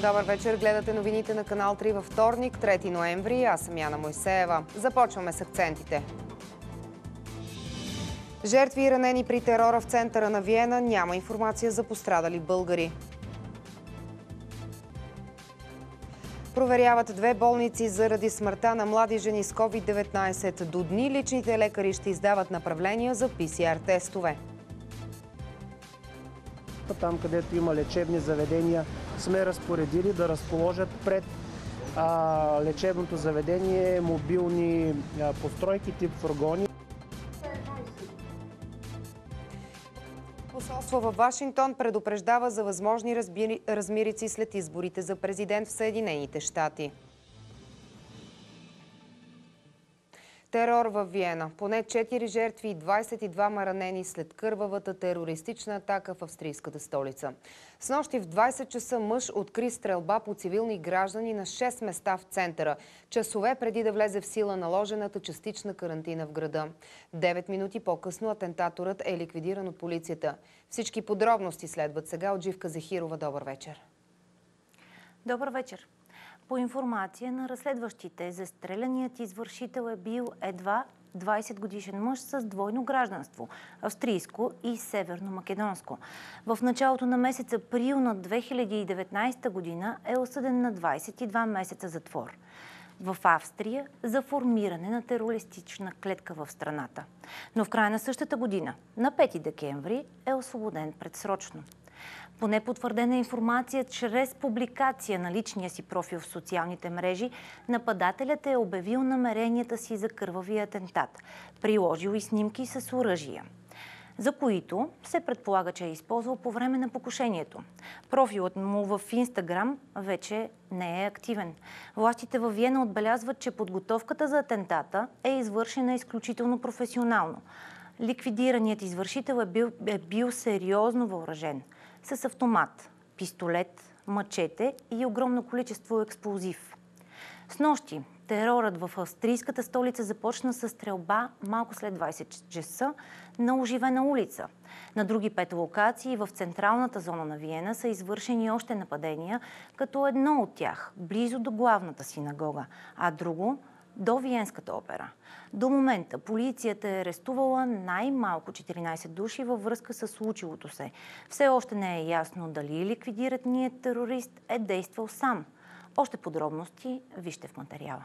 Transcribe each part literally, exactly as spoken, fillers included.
Добър вечер, гледате новините на канал три във вторник, трети ноември. Аз съм Яна Мойсеева. Започваме с акцентите. Жертви и ранени при терора в центъра на Виена. Няма информация за пострадали българи. Проверяват две болници заради смъртта на млади жени с ковид деветнайсет. До дни личните лекари ще издават направления за пи си ар тестове. Там, където има лечебни заведения, сме разпоредили да разположат пред а, лечебното заведение мобилни а, постройки тип фургони. Посолство във Вашингтон предупреждава за възможни размирици след изборите за президент в Съединените щати. Терор във Виена. Поне четири жертви и двайсет и двама ранени след кървавата терористична атака в австрийската столица. Снощи в двайсет часа мъж откри стрелба по цивилни граждани на шест места в центъра, часове преди да влезе в сила наложената частична карантина в града. Девет минути по-късно атентаторът е ликвидиран от полицията. Всички подробности следват сега от Живка Зехирова. Добър вечер. Добър вечер. По информация на разследващите, застреляният извършител е бил едва двайсет годишен мъж с двойно гражданство – австрийско и северно-македонско. В началото на месец април на две хиляди и деветнайсета година е осъден на двайсет и два месеца затвор в Австрия за формиране на терористична клетка в страната. Но в края на същата година, на пети декември, е освободен предсрочно. По непотвърдена информация, чрез публикация на личния си профил в социалните мрежи, нападателят е обявил намеренията си за кървавия атентат. Приложил и снимки с оръжия, за които се предполага, че е използвал по време на покушението. Профилът му в Инстаграм вече не е активен. Властите във Виена отбелязват, че подготовката за атентата е извършена изключително професионално. Ликвидираният извършител е бил, е бил сериозно въоръжен с автомат, пистолет, мачете и огромно количество експлозив. Снощи терорът в австрийската столица започна с стрелба малко след двайсет часа на оживена улица. На други пет локации в централната зона на Виена са извършени още нападения, като едно от тях близо до главната синагога, а друго до Виенската опера. До момента полицията е арестувала най-малко четиринайсет души във връзка с случилото се. Все още не е ясно дали ликвидираният терорист е действал сам. Още подробности вижте в материала.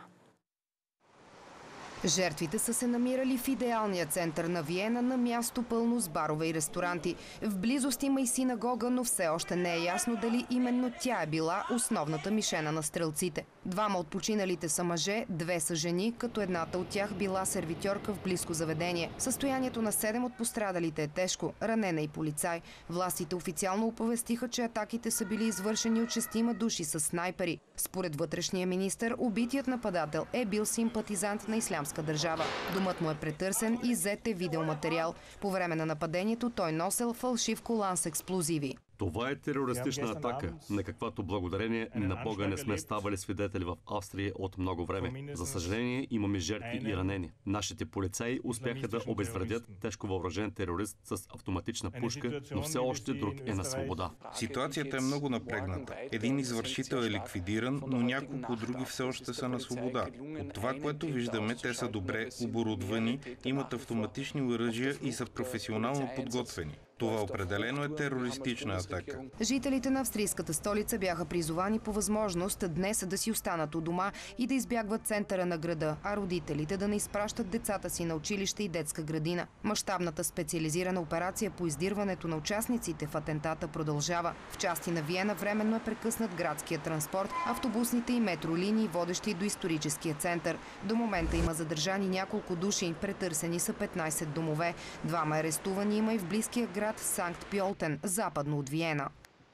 Жертвите са се намирали в идеалния център на Виена, на място пълно с барове и ресторанти. В близост има и синагога, но все още не е ясно дали именно тя е била основната мишена на стрелците. Двама от починалите са мъже, две са жени, като едната от тях била сервитьорка в близко заведение. Състоянието на седем от пострадалите е тежко, ранена и полицай. Властите официално оповестиха, че атаките са били извършени от шестима души с снайпери. Според вътрешния министър, убитият нападател е бил симпатизант на ислямска държава. Домът му е претърсен и зет е видеоматериал. По време на нападението той носел фалшив колан с експлозиви. Това е терористична атака, на каквато благодарение на Бога не сме ставали свидетели в Австрия от много време. За съжаление, имаме жертви и ранени. Нашите полицаи успяха да обезвредят тежко въоръжен терорист с автоматична пушка, но все още друг е на свобода. Ситуацията е много напрегната. Един извършител е ликвидиран, но няколко други все още са на свобода. От това, което виждаме, те са добре оборудвани, имат автоматични оръжия и са професионално подготвени. Това определено е терористична атака. Жителите на австрийската столица бяха призовани по възможност днес да си останат у дома и да избягват центъра на града, а родителите да не изпращат децата си на училище и детска градина. Мащабната специализирана операция по издирването на участниците в атентата продължава. В части на Виена временно е прекъснат градския транспорт, автобусните и метролинии, водещи до историческия център. До момента има задържани няколко души, претърсени са петнайсет домове. Двама арестувани има и в близкия град Санкт Пьолтен, западно от Виена.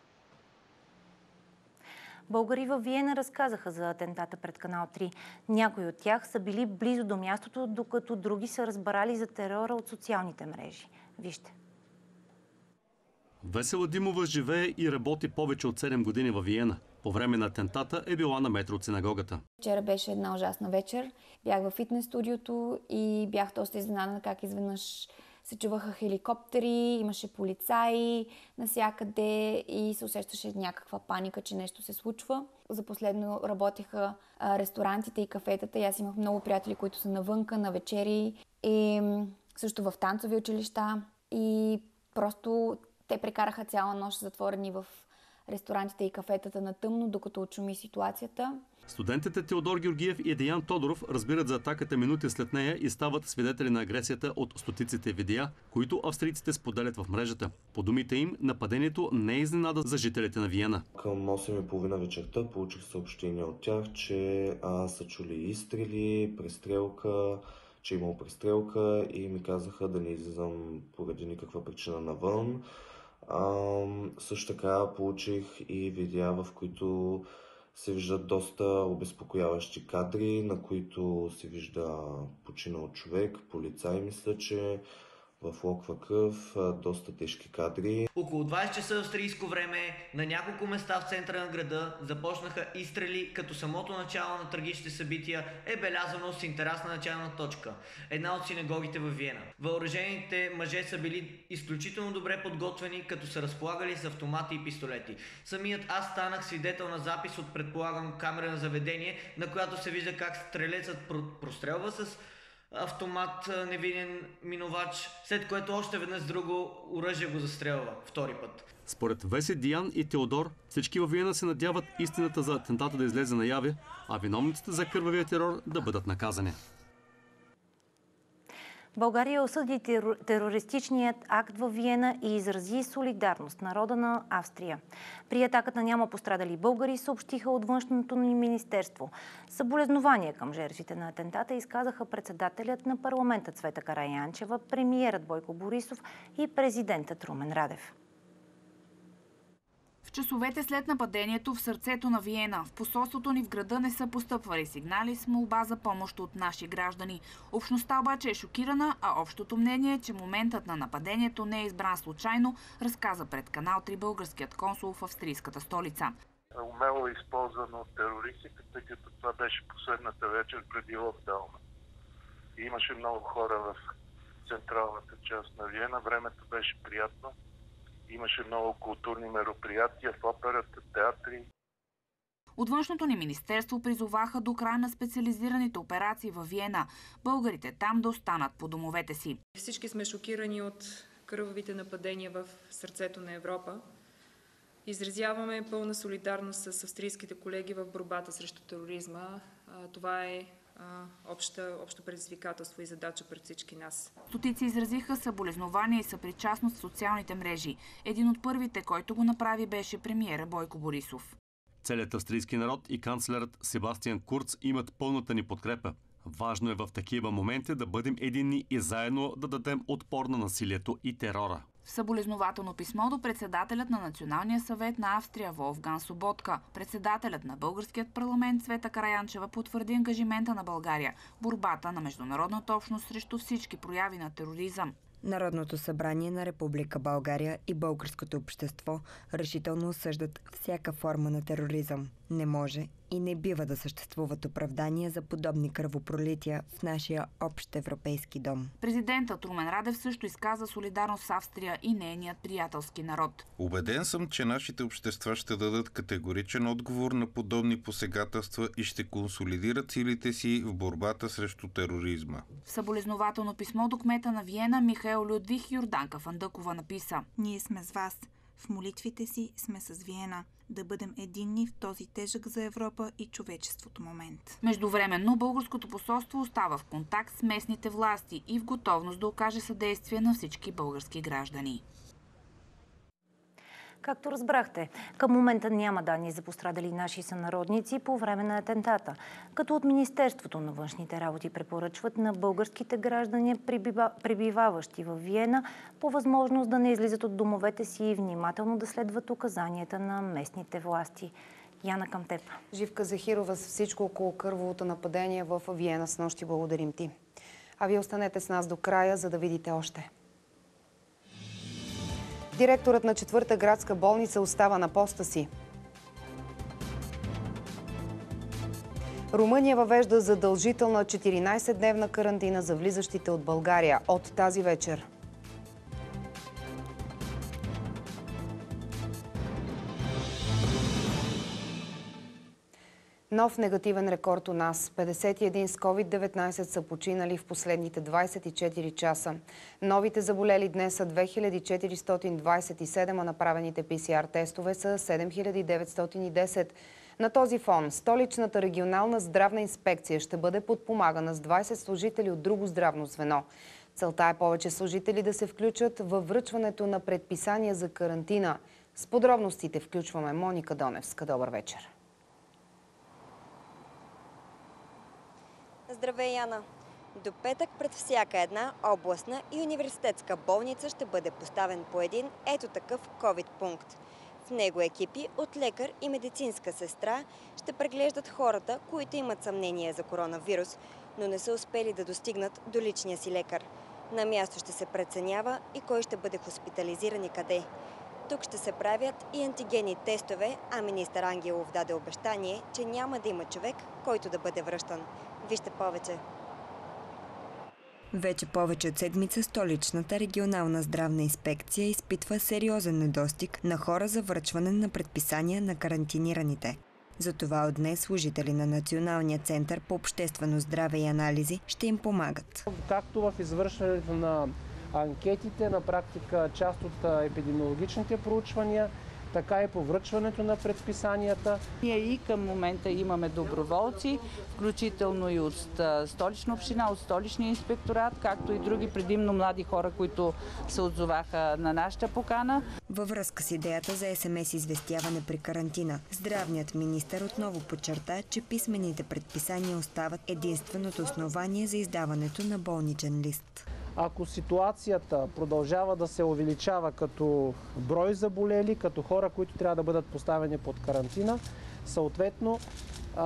Българи във Виена разказаха за атентата пред канал три. Някои от тях са били близо до мястото, докато други са разбрали за терора от социалните мрежи. Вижте. Весела Димова живее и работи повече от седем години във Виена. По време на атентата е била на метро от синагогата. Вчера беше една ужасна вечер. Бях във фитнес студиото и бях доста изненадана как изведнъж се чуваха хеликоптери, имаше полицаи насякъде и се усещаше някаква паника, че нещо се случва. За последно работеха а, ресторантите и кафетата и аз имах много приятели, които са навънка, на вечери и също в танцови училища и просто те прекараха цяла нощ затворени в ресторантите и кафетата на тъмно, докато очуми ситуацията. Студентите Теодор Георгиев и Деян Тодоров разбират за атаката минути след нея и стават свидетели на агресията от стотиците видеа, които австрийците споделят в мрежата. По думите им, нападението не е изненада за жителите на Виена. Към осем и половина вечерта получих съобщение от тях, че а, са чули изстрели, престрелка, че е имало престрелка и ми казаха да не излизам поради никаква причина навън. А, също така получих и видеа, в които се виждат доста обезпокояващи кадри, на които се вижда починал човек, полицай, мисля, че в локва кръв, доста тежки кадри. Около двайсет часа австрийско време на няколко места в центъра на града започнаха изстрели, като самото начало на трагичните събития е белязано с интересна начална точка. Една от синагогите във Виена. Въоръжените мъже са били изключително добре подготвени, като са разполагали с автомати и пистолети. Самият аз станах свидетел на запис от предполагам камера на заведение, на която се вижда как стрелецът прострелва с автомат невинен минувач, след което още веднъж друго оръжие го застрелва втори път. Според Веси, Диан и Теодор, всички във Виена се надяват истината за атентата да излезе наяве, а виновниците за кървавия терор да бъдат наказани. България осъди терористичният акт във Виена и изрази солидарност народа на Австрия. При атаката няма пострадали българи, съобщиха от външното ни министерство. Съболезнования към жертвите на атентата изказаха председателят на парламента Цвета Караянчева, премиерът Бойко Борисов и президентът Румен Радев. В часовете след нападението в сърцето на Виена, в посолството ни в града не са постъпвали сигнали с молба за помощ от наши граждани. Общността обаче е шокирана, а общото мнение е, че моментът на нападението не е избран случайно, разказа пред Канал три българският консул в австрийската столица. Умело е използвано от терористите, тъй като това беше последната вечер преди локдауна. И имаше много хора в централната част на Виена, времето беше приятно. Имаше много културни мероприятия в операта, театри. От външното ни министерство призоваха до края на специализираните операции във Виена българите там да останат по домовете си. Всички сме шокирани от кървавите нападения в сърцето на Европа. Изразяваме пълна солидарност с австрийските колеги в борбата срещу тероризма. Това е Обща, общо предизвикателство и задача пред всички нас. Стотици изразиха съболезнования и съпричастност в социалните мрежи. Един от първите, който го направи, беше премиера Бойко Борисов. Целият австрийски народ и канцлерът Себастиан Курц имат пълната ни подкрепа. Важно е в такива моменти да бъдем единни и заедно да дадем отпор на насилието и терора. В съболезнователно писмо до председателят на Националния съвет на Австрия Волфган Соботка, председателят на българският парламент Цвета Караянчева потвърди ангажимента на България в борбата на международната общност срещу всички прояви на тероризъм. Народното събрание на Република България и българското общество решително осъждат всяка форма на тероризъм. Не може и не бива да съществуват оправдания за подобни кръвопролития в нашия общ европейски дом. Президентът Румен Радев също изказа солидарност с Австрия и нейният приятелски народ. Убеден съм, че нашите общества ще дадат категоричен отговор на подобни посегателства и ще консолидират силите си в борбата срещу тероризма. В съболезнователно писмо до кмета на Виена Михаел Людвиг Йорданка Фандъкова написа: "Ние сме с вас. В молитвите си сме с Виена. Да бъдем единни в този тежък за Европа и човечеството момент." Междувременно българското посолство остава в контакт с местните власти и в готовност да окаже съдействие на всички български граждани. Както разбрахте, към момента няма данни за пострадали наши сънародници по време на атентата, като от Министерството на външните работи препоръчват на българските граждани, пребиваващи в Виена, по възможност да не излизат от домовете си и внимателно да следват указанията на местните власти. Яна, към теб. Живка Захирова с всичко около кървавото нападение в Виена с нощи. Благодарим ти. А вие останете с нас до края, за да видите още. Директорът на четвърта градска болница остава на поста си. Румъния въвежда задължителна четиринайсетдневна карантина за влизащите от България от тази вечер. Нов негативен рекорд у нас. петдесет и един с ковид деветнайсет са починали в последните двайсет и четири часа. Новите заболели днес са две хиляди четиристотин двайсет и седем, а направените пи си ар тестове са седем хиляди деветстотин и десет. На този фон столичната регионална здравна инспекция ще бъде подпомагана с двайсет служители от друго здравно звено. Целта е повече служители да се включат във връчването на предписания за карантина. С подробностите включваме Моника Доневска. Добър вечер. Здравей, Яна! До петък пред всяка една областна и университетска болница ще бъде поставен по един ето такъв ковид-пункт. В него екипи от лекар и медицинска сестра ще преглеждат хората, които имат съмнение за коронавирус, но не са успели да достигнат до личния си лекар. На място ще се преценява и кой ще бъде хоспитализиран и къде. Тук ще се правят и антигенни тестове, а министър Ангелов даде обещание, че няма да има човек, който да бъде връщан. Вижте повече. Вече повече от седмица столичната регионална здравна инспекция изпитва сериозен недостиг на хора за връчване на предписания на карантинираните. Затова от днес служители на Националния център по обществено здраве и анализи ще им помагат. Както в извършването на анкетите, на практика част от епидемиологичните проучвания, така и по връчването на предписанията. Ние и към момента имаме доброволци, включително и от Столична община, от Столичния инспекторат, както и други предимно млади хора, които се отзоваха на нашата покана. Във връзка с идеята за ес ем ес известяване при карантина, здравният министър отново подчерта, че писмените предписания остават единственото основание за издаването на болничен лист. Ако ситуацията продължава да се увеличава като брой заболели, като хора, които трябва да бъдат поставени под карантина, съответно а,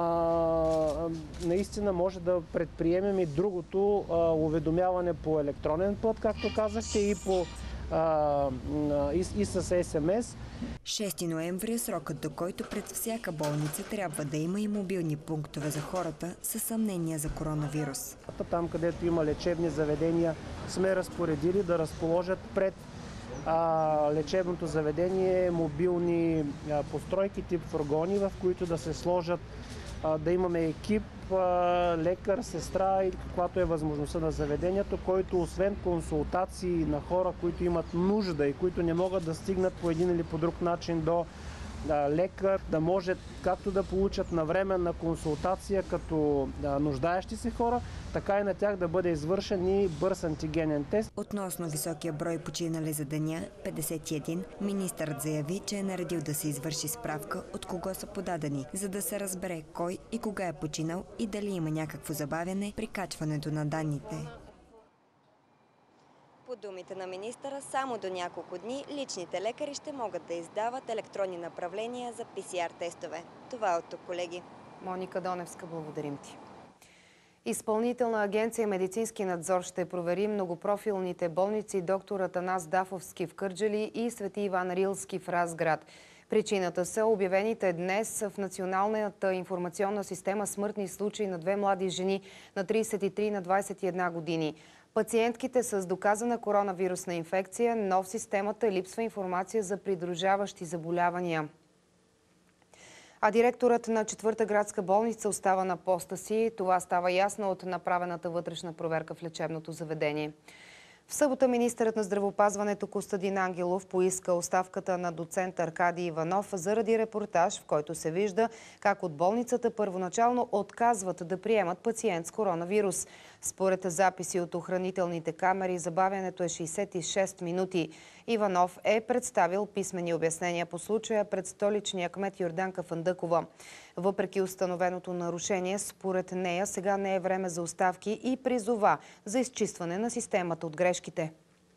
наистина може да предприемем и другото а, уведомяване по електронен път, както казахте, и, по, а, и, и с ес ем ес. шести ноември е срокът, до който пред всяка болница трябва да има и мобилни пунктове за хората със съмнения за коронавирус. Там, където има лечебни заведения, сме разпоредили да разположат пред а, лечебното заведение мобилни а, постройки тип фургони, в които да се сложат, а, да имаме екип, а, лекар, сестра или каквато е възможността на заведението, който освен консултации на хора, които имат нужда и които не могат да стигнат по един или по друг начин до да, лекар, да може както да получат навременна консултация като да, нуждаещи се хора, така и на тях да бъде извършен и бърз антигенен тест. Относно високия брой починали за деня, петдесет и един, министърът заяви, че е наредил да се извърши справка от кого са подадени, за да се разбере кой и кога е починал и дали има някакво забавяне при качването на данните. По думите на министъра, само до няколко дни личните лекари ще могат да издават електронни направления за пи си ар тестове. Това е от тук, колеги. Моника Доневска, благодарим ти. Изпълнителна агенция медицински надзор ще провери многопрофилните болници доктор Атанас Дафовски в Кърджали и Свети Иван Рилски в Разград. Причината са обявените днес в Националната информационна система смъртни случаи на две млади жени на трийсет и три и на двайсет и една години. Пациентките с доказана коронавирусна инфекция, но в системата липсва информация за придружаващи заболявания. А директорът на четвърта градска болница остава на поста си. Това става ясно от направената вътрешна проверка в лечебното заведение. В събота министърът на здравеопазването Костадин Ангелов поиска оставката на доцент Аркадий Иванов заради репортаж, в който се вижда как от болницата първоначално отказват да приемат пациент с коронавирус. Според записи от охранителните камери, забавянето е шейсет и шест минути. Иванов е представил писмени обяснения по случая пред столичния кмет Йорданка Фандъкова. Въпреки установеното нарушение, според нея сега не е време за оставки и призова за изчистване на системата от грешките.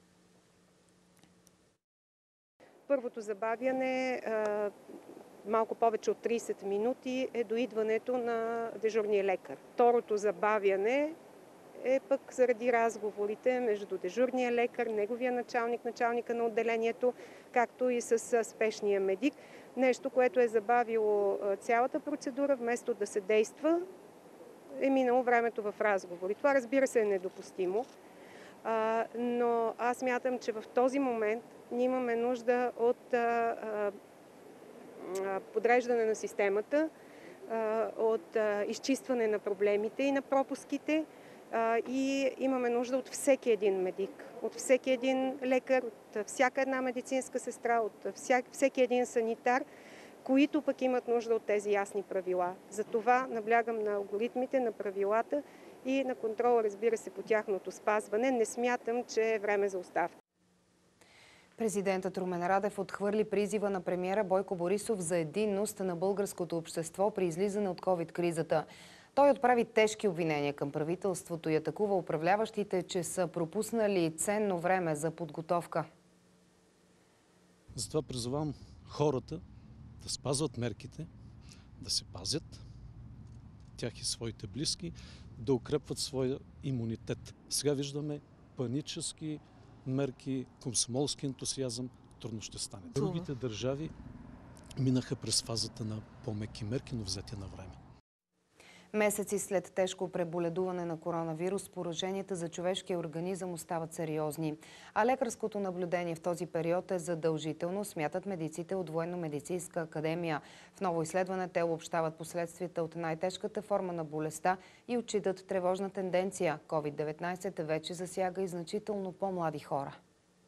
Първото забавяне, малко повече от трийсет минути, е до идването на дежурния лекар. Второто забавяне е пък заради разговорите между дежурния лекар, неговия началник, началника на отделението, както и с спешния медик. Нещо, което е забавило цялата процедура, вместо да се действа, е минало времето в разговори. Това, разбира се, е недопустимо, но аз мятам, че в този момент ние имаме нужда от подреждане на системата, от изчистване на проблемите и на пропуските и имаме нужда от всеки един медик, от всеки един лекар, от всяка една медицинска сестра, от всеки един санитар, които пък имат нужда от тези ясни правила. Затова наблягам на алгоритмите, на правилата и на контрола, разбира се, по тяхното спазване. Не смятам, че е време за оставка. Президентът Румен Радев отхвърли призива на премиера Бойко Борисов за единност на българското общество при излизане от ковид-кризата. Той отправи тежки обвинения към правителството и атакува управляващите, че са пропуснали ценно време за подготовка. Затова призовавам хората да спазват мерките, да се пазят, тях и своите близки, да укрепват своя имунитет. Сега виждаме панически мерки, комсомолски ентусиазъм, трудно ще стане. Другите държави минаха през фазата на по-меки мерки, но взети на време. Месеци след тежко преболедуване на коронавирус, пораженията за човешкия организъм остават сериозни. А лекарското наблюдение в този период е задължително, смятат медиците от Военно-медицинска академия. В ново изследване те обобщават последствията от най-тежката форма на болестта и отчитат тревожна тенденция. ковид деветнайсет вече засяга и значително по-млади хора.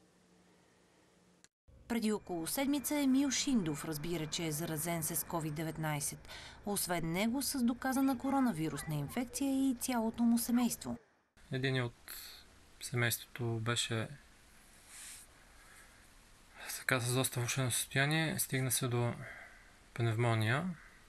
Преди около седмица Емил Шиндов разбира, че е заразен с ковид деветнайсет. Освен него с доказана коронавирусна инфекция и цялото му семейство. Един от семейството беше така с доста влошено състояние. Стигна се до пневмония,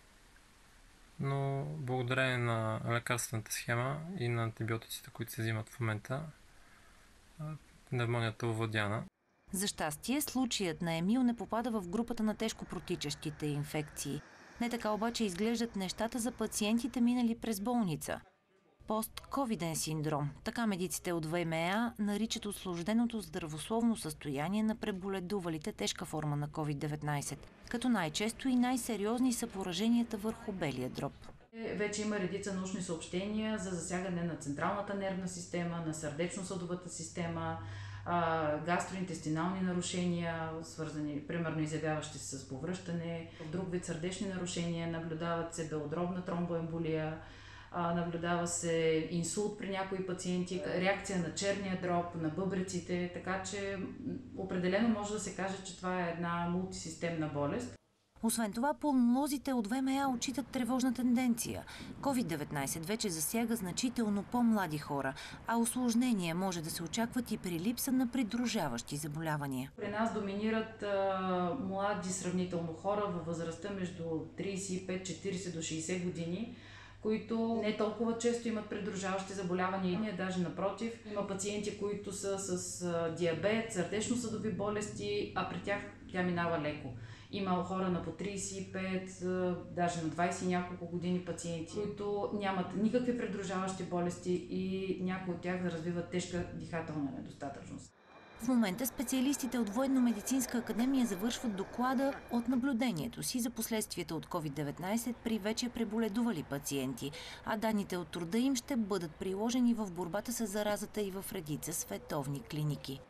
но благодарение на лекарствената схема и на антибиотиците, които се взимат в момента, пневмонията е овладяна. За щастие, случаят на Емил не попада в групата на тежко протичащите инфекции. Не така обаче изглеждат нещата за пациентите, минали през болница. Постковиден синдром. Така медиците от ВМА наричат усложненото здравословно състояние на преболедувалите тежка форма на ковид деветнайсет. Като най-често и най-сериозни са пораженията върху белия дроб. Вече има редица научни съобщения за засягане на централната нервна система, на сърдечно-съдовата система, гастроинтестинални нарушения, свързани, примерно изявяващи се с повръщане, друг вид сърдечни нарушения, наблюдават се белодробна тромбоемболия, наблюдава се инсулт при някои пациенти, реакция на черния дроб, на бъбреците, така че определено може да се каже, че това е една мултисистемна болест. Освен това, пулмолозите от ВМА отчитат тревожна тенденция. ковид деветнайсет вече засяга значително по-млади хора, а усложнения може да се очакват и при липса на придружаващи заболявания. При нас доминират а, млади сравнително хора във възрастта между трийсет и пет четирийсет до шейсет години, които не толкова често имат придружаващи заболявания. Даже напротив, има пациенти, които са с а, диабет, сърдечно-съдови болести, а при тях тя минава леко. Има хора на по трийсет и пет, даже на двайсет и няколко години пациенти, които нямат никакви придружаващи болести и някои от тях да развиват тежка дихателна недостатъчност. В момента специалистите от Военно-медицинска академия завършват доклада от наблюдението си за последствията от ковид деветнайсет при вече преболедували пациенти, а данните от труда им ще бъдат приложени в борбата с заразата и в редица световни клиники.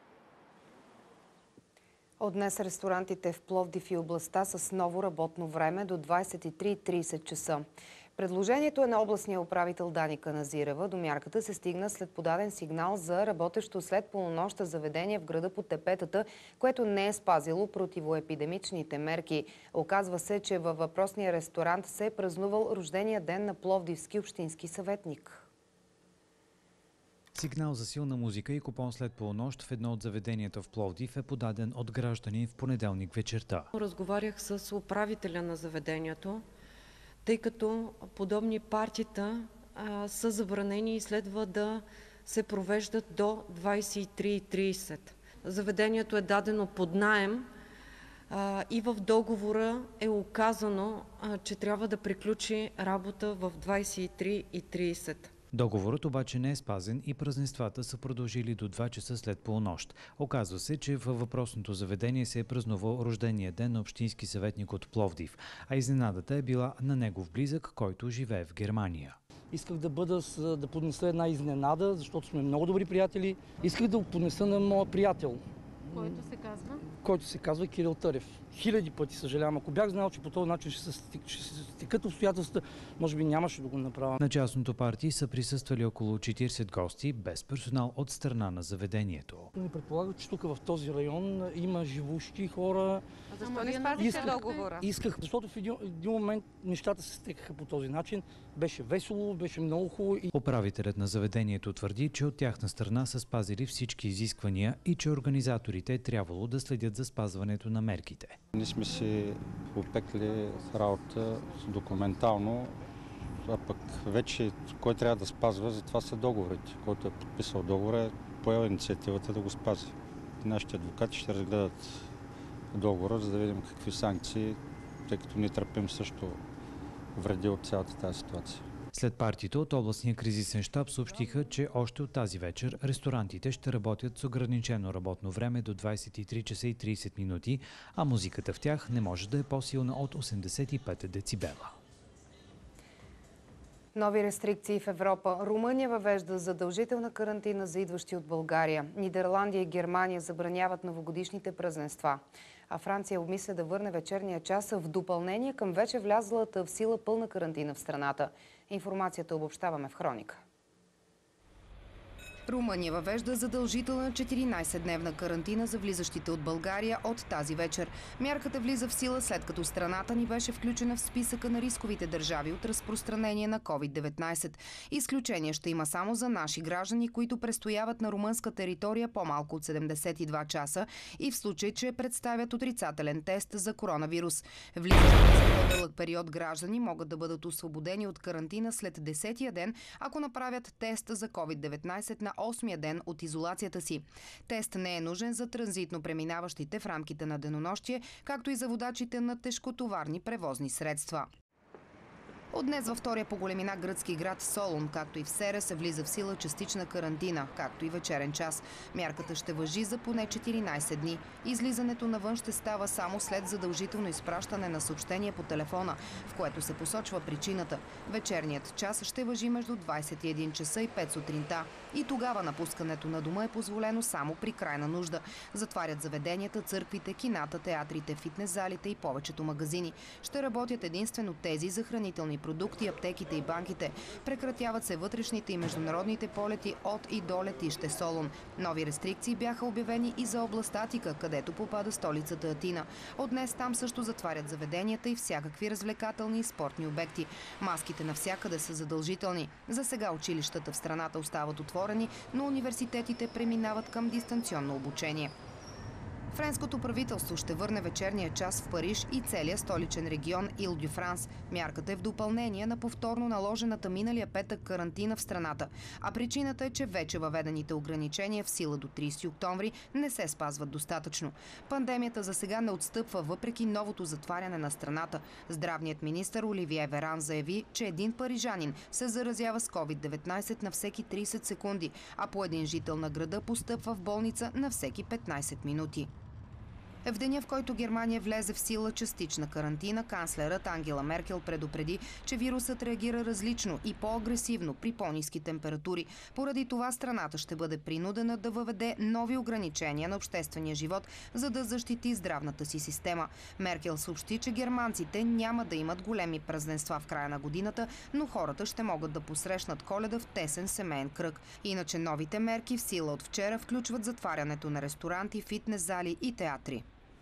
От днес ресторантите в Пловдив и областта с ново работно време до двайсет и три и трийсет часа. Предложението е на областния управител Дани Каназирева. До мярката се стигна след подаден сигнал за работещо след полунощта заведение в града по Тепетата, което не е спазило противоепидемичните мерки. Оказва се, че във въпросния ресторант се е празнувал рождения ден на пловдивски общински съветник. Сигнал за силна музика и купон след полунощ в едно от заведенията в Пловдив е подаден от граждани в понеделник вечерта. Разговарях с управителя на заведението, тъй като подобни партита а, са забранени и следва да се провеждат до двайсет и три и трийсет. Заведението е дадено под наем а, и в договора е указано, а, че трябва да приключи работа в двайсет и три и трийсет. Договорът обаче не е спазен и празненствата са продължили до два часа след полунощ. Оказва се, че във въпросното заведение се е празнувал рождения ден на общински съветник от Пловдив, а изненадата е била на негов близък, който живее в Германия. Исках да бъда, да поднеса една изненада, защото сме много добри приятели. Исках да поднеса на моя приятел, Който се казва? Който се казва Кирил Търев. Хиляди пъти съжалявам. Ако бях знал, че по този начин ще се, стик, ще се стикат обстоятелствата, може би нямаше да го направя. На частното парти са присъствали около четирийсет гости, без персонал от страна на заведението. Не предполагам, че тук в този район има живущи хора. А защо не спазихте договора? Исках, защото в един, един момент нещата се стекаха по този начин. Беше весело, беше много хубаво. И... Управителят на заведението твърди, че от тяхна страна са спазили всички изисквания и че организаторите е трябвало да следят за спазването на мерките. Ние сме си опекли работа документално, а пък вече кой трябва да спазва, затова са договорите. Който е подписал договора, е поел инициативата да го спази. Нашите адвокати ще разгледат договора, за да видим какви санкции, тъй като ние търпим също вреди от цялата тази ситуация. След партито от областния кризисен щаб съобщиха, че още от тази вечер ресторантите ще работят с ограничено работно време до двадесет и три часа и тридесет минути, а музиката в тях не може да е по-силна от осемдесет и пет децибела. Нови рестрикции в Европа. Румъния въвежда задължителна карантина за идващи от България. Нидерландия и Германия забраняват новогодишните празненства. А Франция обмисля да върне вечерния час в допълнение към вече влязлата в сила пълна карантина в страната. Информацията обобщаваме в Хроника. Румъния въвежда задължителна четиринадесетдневна карантина за влизащите от България от тази вечер. Мярката влиза в сила след като страната ни беше включена в списъка на рисковите държави от разпространение на ковид деветнадесет. Изключение ще има само за наши граждани, които престояват на румънска територия по-малко от седемдесет и два часа и в случай, че представят отрицателен тест за коронавирус. Влизащите за по-дълъг период граждани могат да бъдат освободени от карантина след десетия ден, ако направят тест за ковид деветнадесет на осмия ден от изолацията си. Тест не е нужен за транзитно преминаващите в рамките на денонощие, както и за водачите на тежкотоварни превозни средства. От днес във втория по големина гръцки град Солун, както и в Серес, влиза в сила частична карантина, както и вечерен час. Мярката ще важи за поне четиринадесет дни. Излизането навън ще става само след задължително изпращане на съобщение по телефона, в което се посочва причината. Вечерният час ще важи между двадесет и един часа и пет сутринта. И тогава напускането на дома е позволено само при крайна нужда. Затварят заведенията, църквите, кината, театрите, фитнес-залите и повечето магазини. Ще работят единствено тези за хранителни продукти, аптеките и банките. Прекратяват се вътрешните и международните полети от и до летище Солун. Нови рестрикции бяха обявени и за област Атика, където попада столицата Атина. От днес там също затварят заведенията и всякакви развлекателни и спортни обекти. Маските навсякъде са задължителни. За сега училищата в страната остават отворени, но университетите преминават към дистанционно обучение. Френското правителство ще върне вечерния час в Париж и целия столичен регион Ил-дю-Франс. Мярката е в допълнение на повторно наложената миналия петък карантина в страната. А причината е, че вече въведените ограничения в сила до тридесети октомври не се спазват достатъчно. Пандемията за сега не отстъпва въпреки новото затваряне на страната. Здравният министър Оливие Веран заяви, че един парижанин се заразява с ковид деветнадесет на всеки тридесет секунди, а по един жител на града постъпва в болница на всеки петнадесет минути. В деня, в който Германия влезе в сила частична карантина, канцлерът Ангела Меркел предупреди, че вирусът реагира различно и по-агресивно при по-ниски температури. Поради това страната ще бъде принудена да въведе нови ограничения на обществения живот, за да защити здравната си система. Меркел съобщи, че германците няма да имат големи празненства в края на годината, но хората ще могат да посрещнат Коледа в тесен семейен кръг. Иначе новите мерки в сила от вчера включват затварянето на ресторанти, фитнес зали и театри.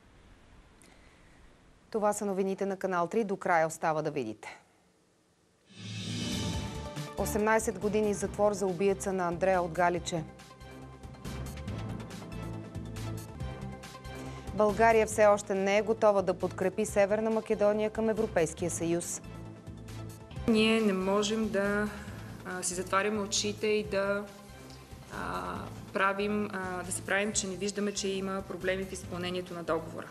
Това са новините на Канал три. До края остава да видите. осемнадесет години затвор за убиеца на Андрея от Галиче. България все още не е готова да подкрепи Северна Македония към Европейския съюз. Ние не можем да а, си затваряме очите и да а, правим, а, да се правим, че не виждаме, че има проблеми в изпълнението на договора.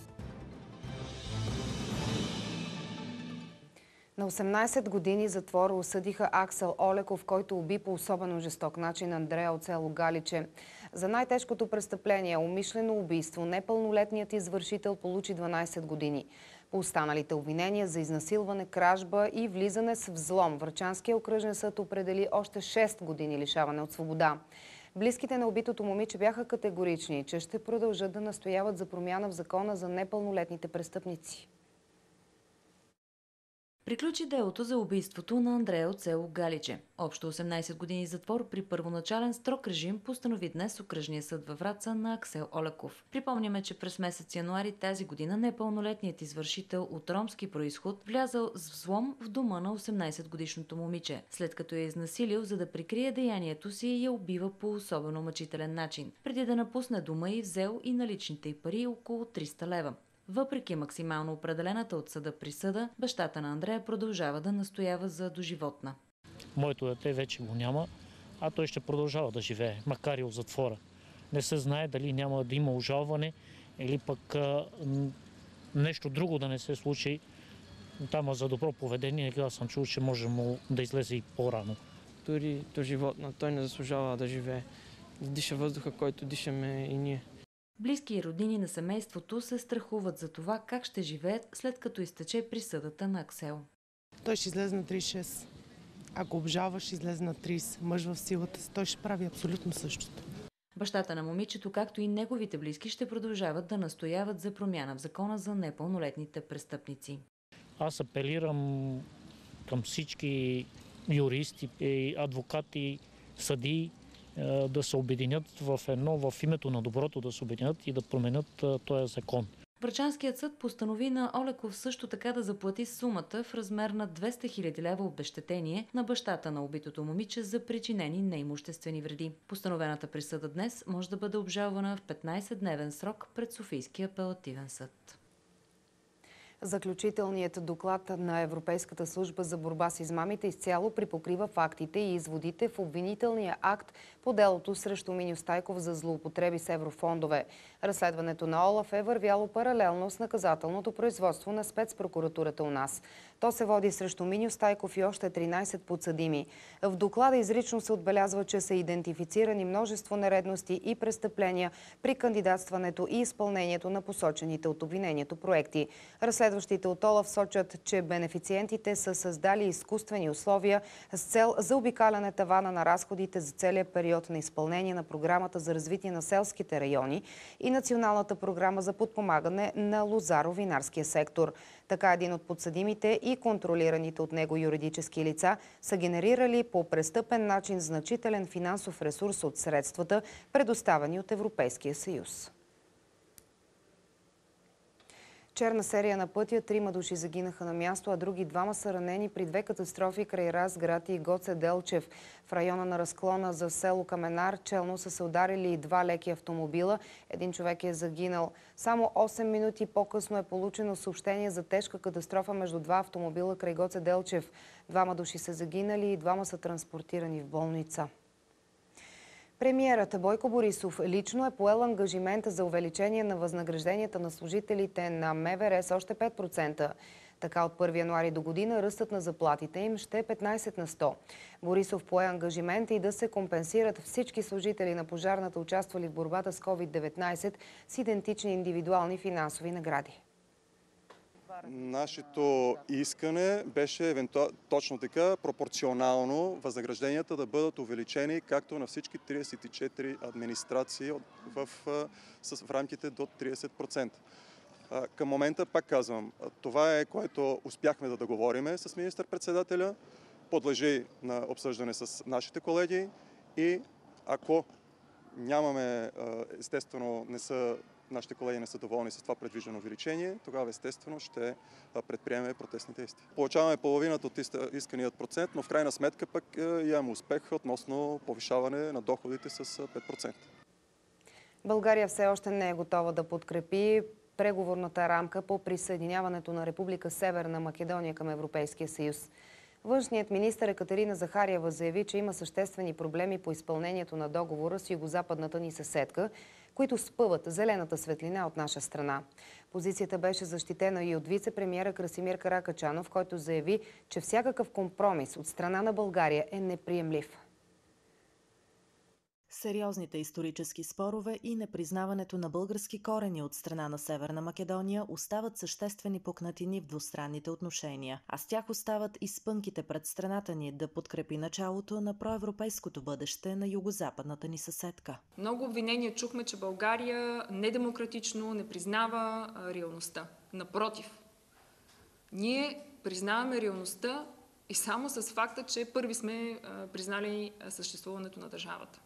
На осемнадесет години затвора осъдиха Аксел Олеков, който уби по особено жесток начин Андрея от село Галиче. За най-тежкото престъпление, умишлено убийство, непълнолетният извършител получи дванадесет години. По останалите обвинения за изнасилване, кражба и влизане с взлом, Врачанския окръжен съд определи още шест години лишаване от свобода. Близките на убитото момиче бяха категорични, че ще продължат да настояват за промяна в закона за непълнолетните престъпници. Приключи делото за убийството на Андрея от село Галиче. Общо осемнайсет години затвор при първоначален строг режим постанови днес окръжния съд във Враца на Аксел Олеков. Припомняме, че през месец януари тази година непълнолетният извършител от ромски произход влязал с взлом в дома на осемнайсетгодишното момиче. След като я изнасилил, за да прикрие деянието си, я убива по особено мъчителен начин. Преди да напусне дома и взел и наличните й пари около триста лева. Въпреки максимално определената от съда присъда, бащата на Андрея продължава да настоява за доживотна. Моето дете вече го няма, а той ще продължава да живее, макар и от затвора. Не се знае дали няма да има обжалване или пък а, нещо друго да не се случи. Там за добро поведение, аз съм чул, че може да излезе и по-рано. Дори доживотна, той не заслужава да живее, да диша въздуха, който дишаме и ние. Близки и роднини на семейството се страхуват за това как ще живеят, след като изтече присъдата на Аксел. Той ще излезе на трийсет и шест. Ако обжалва, ще излезе на трийсет. Мъж в силата си, той ще прави абсолютно същото. Бащата на момичето, както и неговите близки, ще продължават да настояват за промяна в закона за непълнолетните престъпници. Аз апелирам към всички юристи, адвокати, съдии, да се обединят в едно, в името на доброто да се обединят и да променят този закон. Врачанският съд постанови на Олеков също така да заплати сумата в размер на двеста хиляди лева обезщетение на бащата на убитото момиче за причинени неимуществени вреди. Постановената присъда днес може да бъде обжалвана в петнайсетдневен срок пред Софийския апелативен съд. Заключителният доклад на Европейската служба за борба с измамите изцяло припокрива фактите и изводите в обвинителния акт по делото срещу Миньо Стайков за злоупотреби с еврофондове. Разследването на ОЛАФ е вървяло паралелно с наказателното производство на спецпрокуратурата у нас. То се води срещу Миньо Стайков и още тринайсет подсъдими. В доклада изрично се отбелязва, че са идентифицирани множество нередности и престъпления при кандидатстването и изпълнението на посочените от обвинението проекти. Разследващите от ОЛАФ сочат, че бенефициентите са създали изкуствени условия с цел заобикаляне тавана на разходите за целия период на изпълнение на програмата за развитие на селските райони и Националната програма за подпомагане на лозаро-винарския сектор. Така един от подсъдимите и контролираните от него юридически лица са генерирали по престъпен начин значителен финансов ресурс от средствата, предоставени от Европейския съюз. Черна серия на пътя. Трима души загинаха на място, а други двама са ранени при две катастрофи край Разград и Гоце Делчев. В района на разклона за село Каменар челно са се ударили и два леки автомобила. Един човек е загинал. Само осем минути по-късно е получено съобщение за тежка катастрофа между два автомобила край Гоце Делчев. Двама души са загинали и двама са транспортирани в болница. Премиерът Бойко Борисов лично е поел ангажимента за увеличение на възнагражденията на служителите на МВР с още пет процента. Така от първи януари до година ръстът на заплатите им ще е петнайсет на сто. Борисов пое ангажимент и да се компенсират всички служители на пожарната, участвали в борбата с ковид деветнайсет, с идентични индивидуални финансови награди. Нашето искане беше евенту... точно така пропорционално възнагражденията да бъдат увеличени както на всички трийсет и четири администрации в, в, в рамките до трийсет процента. Към момента, пак казвам, това е, което успяхме да договориме с министър-председателя, подлежи на обсъждане с нашите колеги и ако нямаме, естествено, не са нашите колеги не са доволни с това предвиждано увеличение, тогава естествено ще предприемем протестни действия. Получаваме половината от исканият процент, но в крайна сметка пък имаме успех относно повишаване на доходите с пет процента. България все още не е готова да подкрепи преговорната рамка по присъединяването на Република Северна Македония към Европейския съюз. Външният министър Екатерина Захариева заяви, че има съществени проблеми по изпълнението на договора с югозападната ни съседка, които спъват зелената светлина от наша страна. Позицията беше защитена и от вице-премиера Красимир Каракачанов, който заяви, че всякакъв компромис от страна на България е неприемлив. Сериозните исторически спорове и непризнаването на български корени от страна на Северна Македония остават съществени пукнатини в двустранните отношения, а с тях остават и спънките пред страната ни да подкрепи началото на проевропейското бъдеще на югозападната ни съседка. Много обвинения чухме, че България недемократично не признава а, реалността. Напротив, ние признаваме реалността и само с факта, че първи сме а, признали съществуването на държавата.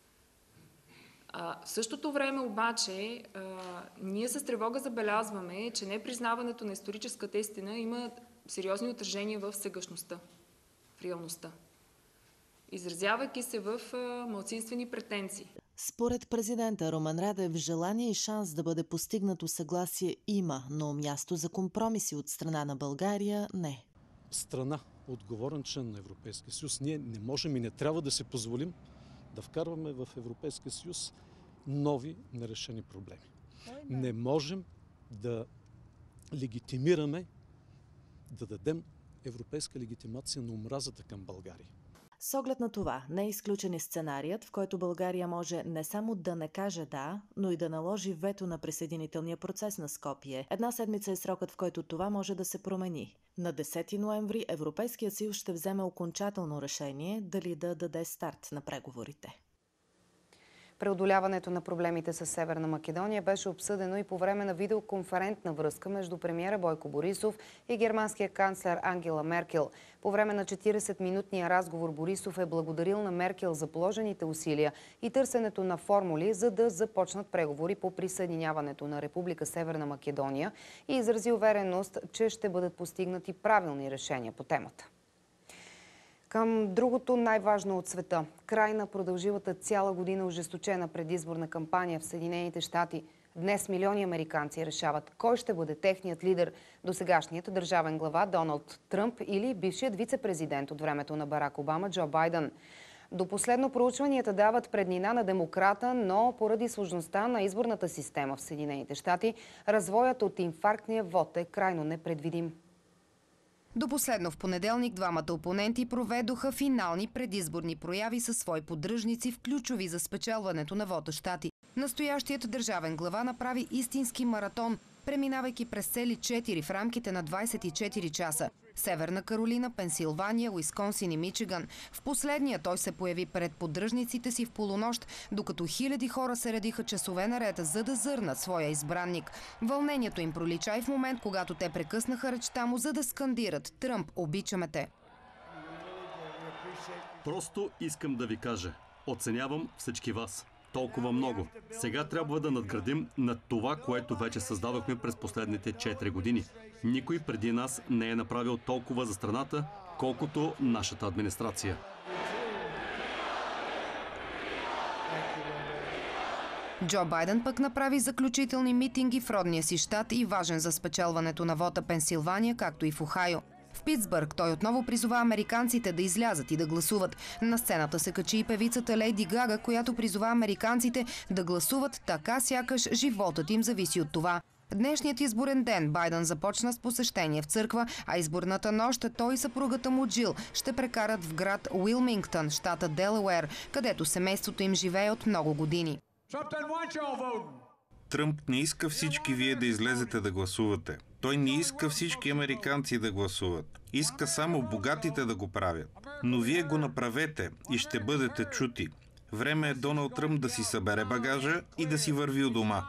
А, в същото време обаче а, ние с тревога забелязваме, че непризнаването на историческата истина има сериозни отражения в сегашността, в реалността, изразявайки се в а, малцинствени претенции. Според президента Румен Радев, желание и шанс да бъде постигнато съгласие има, но място за компромиси от страна на България не. Страна, отговорен член на Европейския съюз, ние не можем и не трябва да се позволим да вкарваме в Европейския съюз нови нерешени проблеми. Не можем да легитимираме, да дадем европейска легитимация на омразата към България. С оглед на това не е изключен и сценарият, в който България може не само да не каже да, но и да наложи вето на присъединителния процес на Скопие. Една седмица е срокът, в който това може да се промени. На десети ноември Европейският съюз ще вземе окончателно решение дали да даде старт на преговорите. Преодоляването на проблемите с Северна Македония беше обсъдено и по време на видеоконферентна връзка между премиера Бойко Борисов и германския канцлер Ангела Меркел. По време на четиридесетминутния разговор Борисов е благодарил на Меркел за положените усилия и търсенето на формули, за да започнат преговори по присъединяването на Република Северна Македония и изрази увереност, че ще бъдат постигнати правилни решения по темата. Към другото най-важно от света. Край на продължилата цяла година ожесточена предизборна кампания в Съединените щати. Днес милиони американци решават кой ще бъде техният лидер, досегашният държавен глава Доналд Тръмп или бившият вице-президент от времето на Барак Обама Джо Байден. До последно проучванията дават преднина на демократа, но поради сложността на изборната система в Съединените щати, развоят от инфарктния вод е крайно непредвидим. До последно в понеделник двамата опоненти проведоха финални предизборни прояви със свои поддръжници в ключови за спечелването на вота щати. Настоящият държавен глава направи истински маратон, преминавайки през цели четири в рамките на двадесет и четири часа. Северна Каролина, Пенсилвания, Уисконсин и Мичиган. В последния той се появи пред поддръжниците си в полунощ, докато хиляди хора се редиха часове наред, за да зърнат своя избранник. Вълнението им пролича и в момент, когато те прекъснаха речта му, за да скандират: "Тръмп, обичаме те!" Просто искам да ви кажа, оценявам всички вас. Толкова много. Сега трябва да надградим над това, което вече създадохме през последните четири години. Никой преди нас не е направил толкова за страната, колкото нашата администрация. Джо Байден пък направи заключителни митинги в родния си щат и важен за спечелването на вота Пенсилвания, както и в Охайо. В Питсбърг той отново призова американците да излязат и да гласуват. На сцената се качи и певицата Лейди Гага, която призова американците да гласуват така, сякаш животът им зависи от това. Днешният изборен ден Байден започна с посещение в църква, а изборната нощ той и съпругата му Джил ще прекарат в град Уилмингтън, щата Делауер, където семейството им живее от много години. Тръмп не иска всички вие да излезете да гласувате. Той не иска всички американци да гласуват. Иска само богатите да го правят. Но вие го направете и ще бъдете чути. Време е Доналд Тръмп да си събере багажа и да си върви у дома.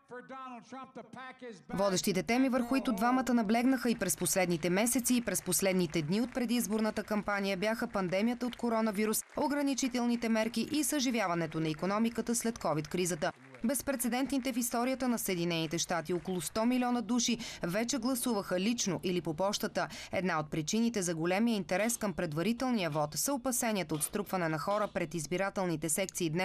Водещите теми, върху които двамата наблегнаха и през последните месеци и през последните дни от предизборната кампания, бяха пандемията от коронавирус, ограничителните мерки и съживяването на икономиката след ковид-кризата. Безпрецедентните в историята на Съединените щати около сто милиона души вече гласуваха лично или по пощата. Една от причините за големия интерес към предварителния вод са опасенията от струпване на хора пред избирателните секции днес.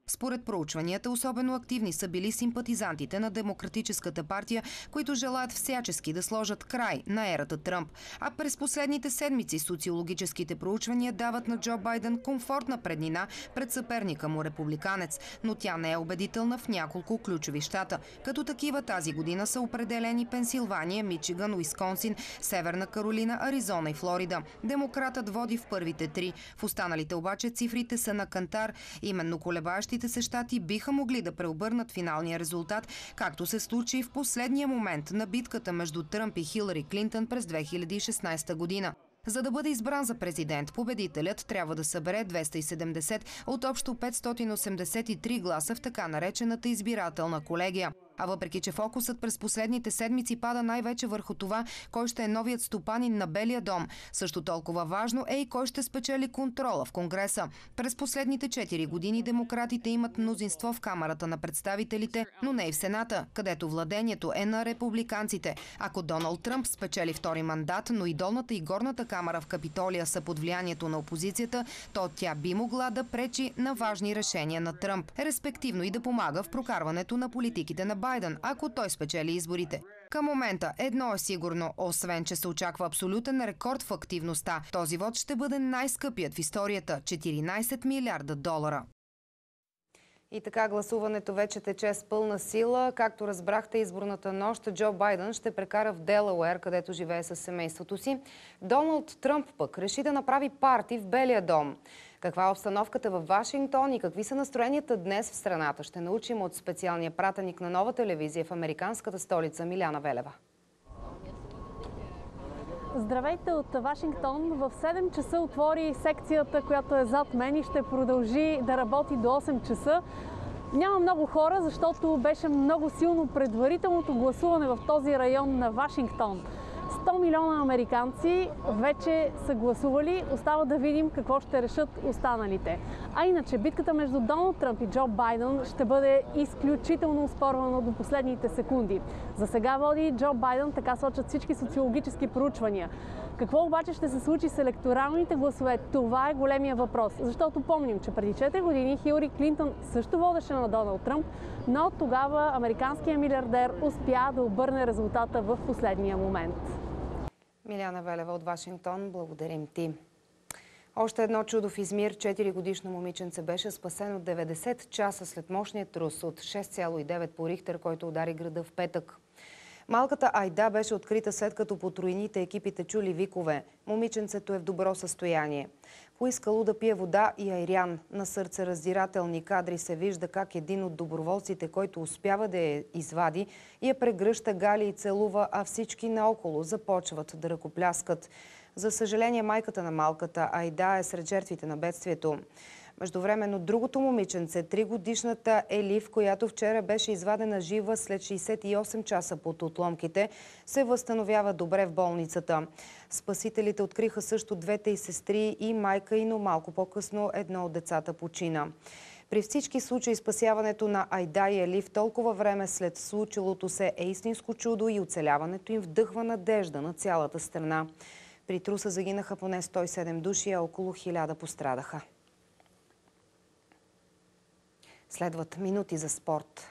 Според проучванията, особено активни са били симпатизантите на Демократическата партия, които желаят всячески да сложат край на ерата Тръмп. А през последните седмици социологическите проучвания дават на Джо Байден комфортна преднина пред съперника му републиканец, но тя не е убедителна в няколко ключови щата. Като такива тази година са определени Пенсилвания, Мичиган, Уисконсин, Северна Каролина, Аризона и Флорида. Демократът води в първите три. В останалите обаче цифрите са на кантар. Именно колебаещи се щати биха могли да преобърнат финалния резултат, както се случи в последния момент на битката между Тръмп и Хилари Клинтън през две хиляди и шестнадесета година. За да бъде избран за президент, победителят трябва да събере двеста и седемдесет от общо петстотин осемдесет и три гласа в така наречената избирателна колегия. А въпреки че фокусът през последните седмици пада най-вече върху това, кой ще е новият стопанин на Белия дом, също толкова важно е и кой ще спечели контрола в Конгреса. През последните четири години демократите имат мнозинство в Камарата на представителите, но не и в Сената, където владението е на републиканците. Ако Доналд Тръмп спечели втори мандат, но и долната и горната камара в Капитолия са под влиянието на опозицията, то тя би могла да пречи на важни решения на Тръмп, респективно и да помага в прокарването на политиките на Байден, ако той спечели изборите. Към момента едно е сигурно, освен че се очаква абсолютен рекорд в активността. Този вод ще бъде най-скъпият в историята – четиринадесет милиарда долара. И така гласуването вече тече с пълна сила. Както разбрахте, изборната нощ Джо Байден ще прекара в Делауер, където живее със семейството си. Доналд Тръмп пък реши да направи парти в Белия дом. Каква е обстановката във Вашингтон и какви са настроенията днес в страната? Ще научим от специалния пратеник на Нова телевизия в американската столица Миляна Велева. Здравейте от Вашингтон. В седем часа отвори секцията, която е зад мен и ще продължи да работи до осем часа. Няма много хора, защото беше много силно предварителното гласуване в този район на Вашингтон. сто милиона американци вече са гласували. Остава да видим какво ще решат останалите. А иначе битката между Доналд Тръмп и Джо Байден ще бъде изключително оспорвана до последните секунди. За сега води Джо Байден, така сочат всички социологически проучвания. Какво обаче ще се случи с електоралните гласове? Това е големия въпрос. Защото помним, че преди четири години Хилари Клинтън също водеше на Доналд Тръмп, но тогава американският милиардер успя да обърне резултата в последния момент. Миляна Велева от Вашингтон, благодарим ти. Още едно чудо в Измир. четиригодишно момиченце беше спасено деветдесет часа след мощния трус от шест цяло и девет по Рихтер, който удари града в петък. Малката Айда беше открита след като по тройните екипите чули викове. Момиченцето е в добро състояние. Поискало да пие вода и айрян. На сърцераздирателни кадри се вижда как един от доброволците, който успява да я извади, я прегръща, гали и целува, а всички наоколо започват да ръкопляскат. За съжаление, майката на малката Айда е сред жертвите на бедствието. Междувременно другото момиченце, тригодишната Елиф, която вчера беше извадена жива след шейсет и осем часа под отломките, се възстановява добре в болницата. Спасителите откриха също двете й сестри и майка й, но малко по-късно едно от децата почина. При всички случаи спасяването на Айда и Елиф толкова време след случилото се е истинско чудо и оцеляването им вдъхва надежда на цялата страна. При труса загинаха поне сто и седем души, а около хиляда пострадаха. Следват минути за спорт.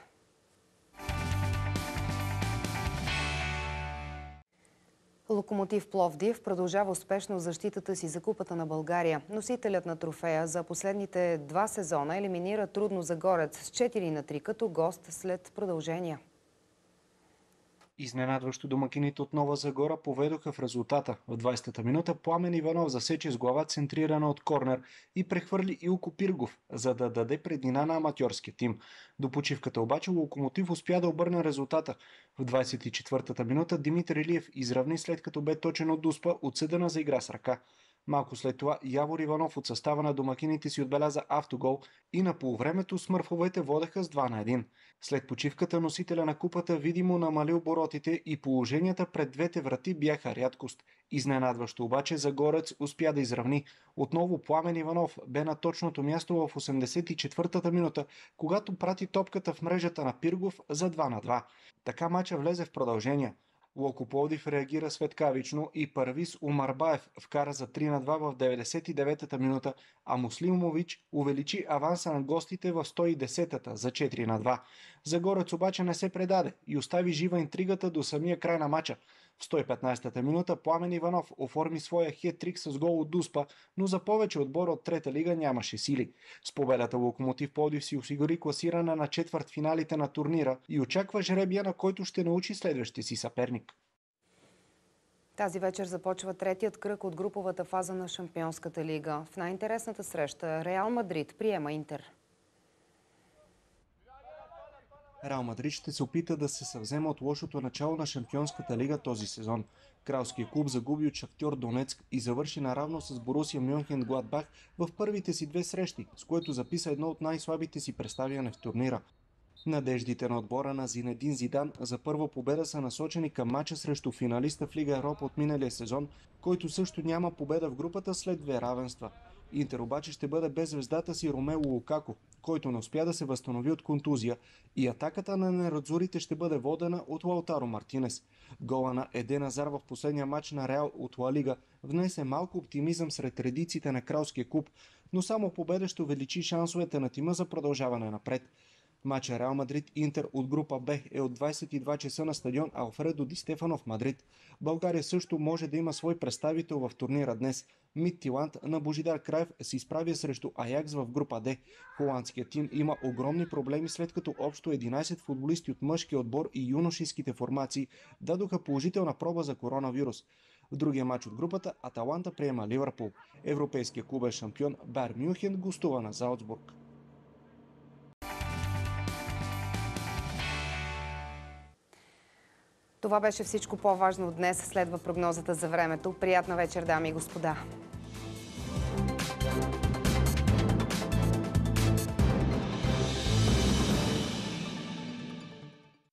Локомотив Пловдив продължава успешно защитата си за Купата на България. Носителят на трофея за последните два сезона елиминира Трудно Загорец с четири на три като гост след продължения. Изненадващо домакините от Нова Загора поведоха в резултата. В двадесетата минута Пламен Иванов засече с глава центрирана от корнер и прехвърли Илко Пиргов, за да даде преднина на аматьорския тим. До почивката обаче Локомотив успя да обърне резултата. В двадесет и четвъртата минута Димитър Илиев изравни след като бе точен от Дуспа, отсъдена за игра с ръка. Малко след това Явор Иванов от състава на домакините си отбеляза автогол и на полувремето смърфовете водеха с два на един. След почивката носителя на купата видимо намали оборотите и положенията пред двете врати бяха рядкост. Изненадващо обаче Загорец успя да изравни. Отново Пламен Иванов бе на точното място в осемдесет и четвъртата минута, когато прати топката в мрежата на Пиргов за два на два. Така мача влезе в продължение. Локо Пловдив реагира светкавично и Парвис Умарбаев вкара за три на два в деветдесет и деветата минута, а Муслимович увеличи аванса на гостите в сто и десетата за четири на два. Загорец обаче не се предаде и остави жива интригата до самия край на мача. В сто и петнадесетата минута Пламен Иванов оформи своя хет-трик с гол от Дуспа, но за повече отбора от трета лига нямаше сили. С победата Локомотив Пловдив си осигури класиране на четвъртфиналите на турнира и очаква жребия, на който ще научи следващия си съперник. Тази вечер започва третият кръг от груповата фаза на Шампионската лига. В най-интересната среща Реал Мадрид приема Интер. Реал Мадрид ще се опита да се съвзема от лошото начало на Шампионската лига този сезон. Кралският клуб загуби от Шахтьор Донецк и завърши наравно с Борусия Мюнхен-Гладбах в първите си две срещи, с което записа едно от най-слабите си представяне в турнира. Надеждите на отбора на Зинедин Зидан за първа победа са насочени към мача срещу финалиста в Лига Европа от миналия сезон, който също няма победа в групата след две равенства. Интер обаче ще бъде без звездата си Ромело Лукако, който не успя да се възстанови от контузия, и атаката на нерадзорите ще бъде водена от Лаутаро Мартинес. Гола на Еден Азар в последния матч на Реал от Ла Лига внесе малко оптимизъм сред редиците на кралския клуб, но само победа ще увеличи шансовете на тима за продължаване напред. Матча Реал Мадрид-Интер от група Б е от двадесет и два часа на стадион Алфредо Ди Стефано в Мадрид. България също може да има свой представител в турнира днес. Мидтиланд на Божидар Краев се изправя срещу Аякс в група Д. Холандският тим има огромни проблеми, след като общо единадесет футболисти от мъжкия отбор и юношеските формации дадоха положителна проба за коронавирус. В другия матч от групата Аталанта приема Ливърпул. Европейският клубен шампион Байер Мюнхен гостува на Залцбург. Това беше всичко по-важно днес. Следва прогнозата за времето. Приятна вечер, дами и господа!